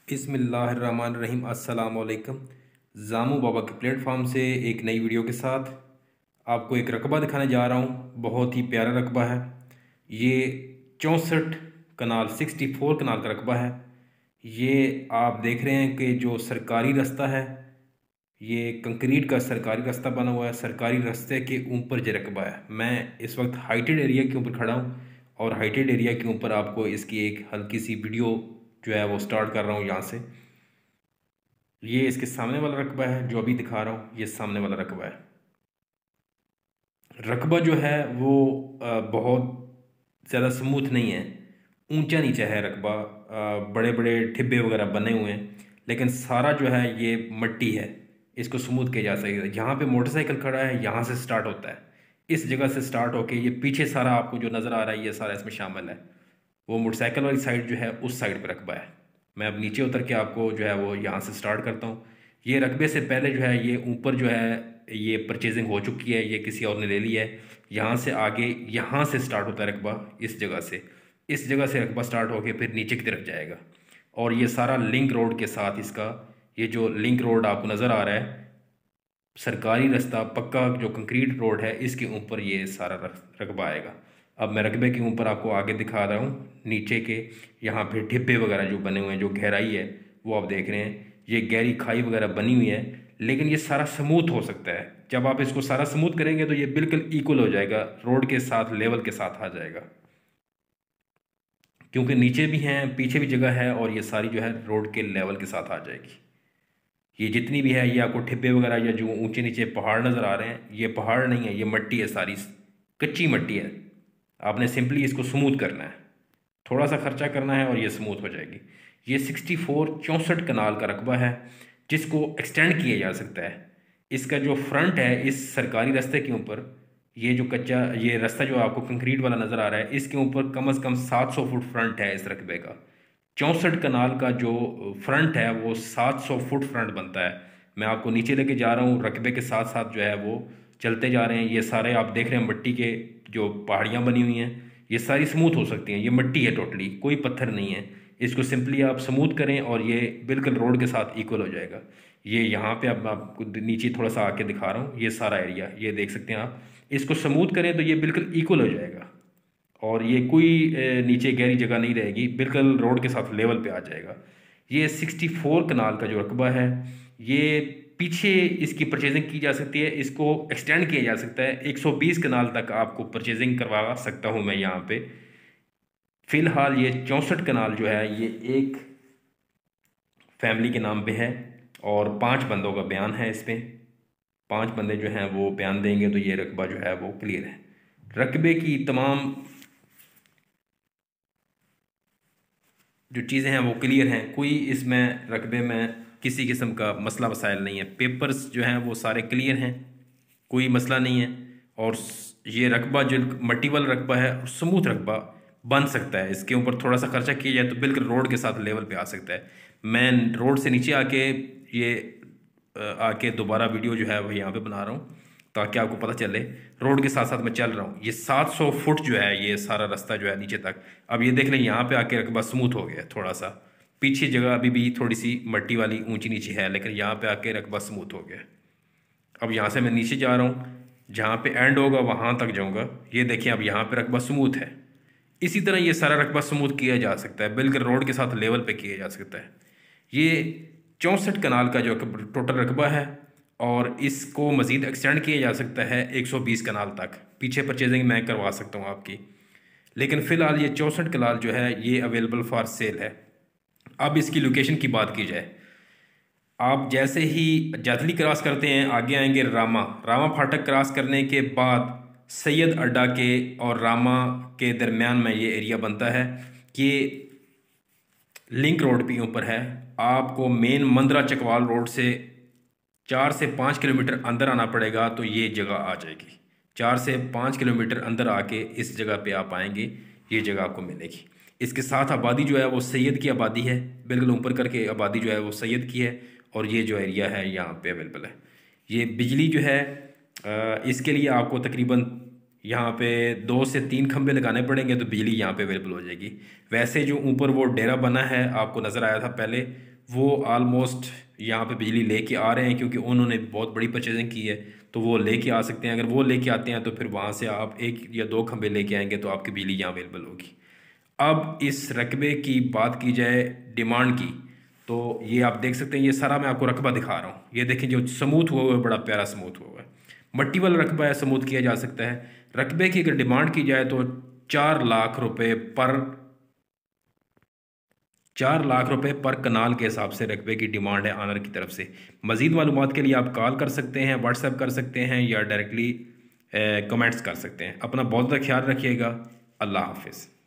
बिस्मिल्लाहिर्रहमानिर्रहीम। अस्सलाम वालेकुम। जामू बाबा के प्लेटफॉर्म से एक नई वीडियो के साथ आपको एक रकबा दिखाने जा रहा हूँ। बहुत ही प्यारा रकबा है ये। 64 कनाल 64 कनाल का रकबा है ये। आप देख रहे हैं कि जो सरकारी रास्ता है, ये कंक्रीट का सरकारी रास्ता बना हुआ है। सरकारी रास्ते के ऊपर जो रकबा है, मैं इस वक्त हाइटेड एरिया के ऊपर खड़ा हूँ और हाइटेड एरिया के ऊपर आपको इसकी एक हल्की सी वीडियो जो है वो स्टार्ट कर रहा हूँ यहाँ से। ये इसके सामने वाला रकबा है जो अभी दिखा रहा हूँ, ये सामने वाला रकबा है। रकबा जो है वो बहुत ज़्यादा स्मूथ नहीं है, ऊंचा नीचा है रकबा। बड़े बड़े ठिब्बे वगैरह बने हुए हैं, लेकिन सारा जो है ये मट्टी है। इसको स्मूथ किया जा सकता है। यहाँ पे मोटरसाइकिल खड़ा है, यहाँ से स्टार्ट होता है, इस जगह से स्टार्ट होके ये पीछे सारा आपको जो नज़र आ रहा है ये सारा इसमें शामिल है। वो मोटरसाइकिल वाली साइड जो है उस साइड पर रकबा है। मैं अब नीचे उतर के आपको जो है वो यहाँ से स्टार्ट करता हूँ। ये रकबे से पहले जो है ये ऊपर जो है ये परचेजिंग हो चुकी है, ये किसी और ने ले ली है। यहाँ से आगे यहाँ से स्टार्ट होता है रकबा, इस जगह से रकबा स्टार्ट होके फिर नीचे की तरफ जाएगा। और ये सारा लिंक रोड के साथ इसका, ये जो लिंक रोड आपको नज़र आ रहा है, सरकारी रास्ता पक्का जो कंक्रीट रोड है, इसके ऊपर ये सारा रकबा आएगा। अब मैं रकबे के ऊपर आपको आगे दिखा रहा हूँ नीचे के। यहाँ पे ढिब्बे वगैरह जो बने हुए हैं, जो गहराई है वो आप देख रहे हैं। ये गहरी खाई वगैरह बनी हुई है, लेकिन ये सारा स्मूथ हो सकता है। जब आप इसको सारा स्मूथ करेंगे तो ये बिल्कुल इक्वल हो जाएगा, रोड के साथ लेवल के साथ आ जाएगा। क्योंकि नीचे भी हैं, पीछे भी जगह है, और ये सारी जो है रोड के लेवल के साथ आ जाएगी। ये जितनी भी है, ये आपको ठिब्बे वगैरह या जो ऊंचे नीचे पहाड़ नज़र आ रहे हैं, ये पहाड़ नहीं है, ये मट्टी है, सारी कच्ची मट्टी है। आपने सिंपली इसको स्मूथ करना है, थोड़ा सा खर्चा करना है और ये स्मूथ हो जाएगी। ये 64 कनाल का रकबा है जिसको एक्सटेंड किया जा सकता है। इसका जो फ्रंट है इस सरकारी रास्ते के ऊपर, ये जो कच्चा ये रास्ता जो आपको कंक्रीट वाला नज़र आ रहा है, इसके ऊपर कम से कम 700 फुट फ्रंट है इस रकबे का। 64 कनाल का जो फ्रंट है वो 700 फुट फ्रंट बनता है। मैं आपको नीचे लेके जा रहा हूँ, रकबे के साथ साथ जो है वो चलते जा रहे हैं। ये सारे आप देख रहे हैं मिट्टी के जो पहाड़ियाँ बनी हुई हैं, ये सारी स्मूथ हो सकती हैं। ये मिट्टी है टोटली, कोई पत्थर नहीं है। इसको सिंपली आप स्मूथ करें और ये बिल्कुल रोड के साथ इक्वल हो जाएगा। ये यहाँ पे अब मैं आपको नीचे थोड़ा सा आके दिखा रहा हूँ, ये सारा एरिया ये देख सकते हैं आप। इसको स्मूथ करें तो ये बिल्कुल इक्वल हो जाएगा और ये कोई नीचे गहरी जगह नहीं रहेगी, बिल्कुल रोड के साथ लेवल पे आ जाएगा। ये 64 कनाल का जो रकबा है, ये पीछे इसकी परचेजिंग की जा सकती है, इसको एक्सटेंड किया जा सकता है। 120 कनाल तक आपको परचेजिंग करवा सकता हूँ मैं यहाँ पे। फ़िलहाल ये 64 कनाल जो है ये एक फैमिली के नाम पे है और 5 बंदों का बयान है इस पे। 5 बंदे जो हैं वो बयान देंगे तो ये रकबा जो है वो क्लियर है। रकबे की तमाम जो चीज़ें हैं वो क्लियर हैं, कोई इसमें रकबे में किसी किस्म का मसला मसाइल नहीं है। पेपर्स जो हैं वो सारे क्लियर हैं, कोई मसला नहीं है। और ये रकबा जो मट्टी वाला रकबा है, स्मूथ रकबा बन सकता है। इसके ऊपर थोड़ा सा खर्चा किया जाए तो बिल्कुल रोड के साथ लेवल पे आ सकता है। मैं रोड से नीचे आके ये आके दोबारा वीडियो जो है वो यहाँ पे बना रहा हूँ ताकि आपको पता चले। रोड के साथ साथ मैं चल रहा हूँ। ये 700 फुट जो है ये सारा रास्ता जो है नीचे तक। अब ये देख लें, यहाँ पे आके रकबा स्मूथ हो गया थोड़ा सा। पीछे जगह अभी भी थोड़ी सी मट्टी वाली ऊंची नीचे है, लेकिन यहाँ पे आके रकबा स्मूथ हो गया। अब यहाँ से मैं नीचे जा रहा हूँ, जहाँ पे एंड होगा वहाँ तक जाऊँगा। ये देखिए अब यहाँ पे रकबा स्मूथ है। इसी तरह ये सारा रकबा स्मूथ किया जा सकता है, बिल्कुल रोड के साथ लेवल पे किया जा सकता है। ये 64 कनाल का जो टोटल रकबा है, और इसको मज़ीद एक्सटेंड किया जा सकता है 120 कनाल तक। पीछे परचेजिंग मैं करवा सकता हूँ आपकी, लेकिन फ़िलहाल ये 64 कनाल जो है ये अवेलेबल फॉर सेल है। अब इसकी लोकेशन की बात की जाए, आप जैसे ही जातली क्रॉस करते हैं आगे आएंगे रामा। रामा फाटक क्रॉस करने के बाद सैयद अड्डा के और रामा के दरमियान में ये एरिया बनता है कि लिंक रोड पे ऊपर है। आपको मेन मंदरा चकवाल रोड से 4 से 5 किलोमीटर अंदर आना पड़ेगा तो ये जगह आ जाएगी। 4 से 5 किलोमीटर अंदर आके इस जगह पे आप आएंगे, ये जगह आपको मिलेगी। इसके साथ आबादी जो है वो सैयद की आबादी है, बिल्कुल ऊपर करके आबादी जो है वो सैयद की है। और ये जो एरिया है यहाँ पे अवेलेबल है। ये बिजली जो है इसके लिए आपको तकरीबन यहाँ पे 2 से 3 खंबे लगाने पड़ेंगे तो बिजली यहाँ पे अवेलेबल हो जाएगी। वैसे जो ऊपर वो डेरा बना है आपको नज़र आया था पहले, वो आलमोस्ट यहाँ पे बिजली लेके आ रहे हैं, क्योंकि उन्होंने बहुत बड़ी परचेजिंग की है, तो वो लेके आ सकते हैं। अगर वो लेके आते हैं तो फिर वहाँ से आप 1 या 2 खंबे लेके आएंगे तो आपकी बिजली यहाँ अवेलेबल होगी। अब इस रकबे की बात की जाए डिमांड की, तो ये आप देख सकते हैं, ये सारा मैं आपको रकबा दिखा रहा हूँ। ये देखें जो स्मूथ हुआ हुआ है, बड़ा प्यारा स्मूथ हुआ हुआ है, मट्टी वाला रकबा है, स्मूथ किया जा सकता है। रकबे की अगर डिमांड की जाए तो 4 लाख रुपए पर 4 लाख रुपए पर कनाल के हिसाब से रकबे की डिमांड है ऑनर की तरफ से। मज़ीद मालूमात के लिए आप कॉल कर सकते हैं, व्हाट्सएप कर सकते हैं, या डायरेक्टली कमेंट्स कर सकते हैं। अपना बहुत ज़्यादा ख्याल रखिएगा। अल्लाह हाफिज़।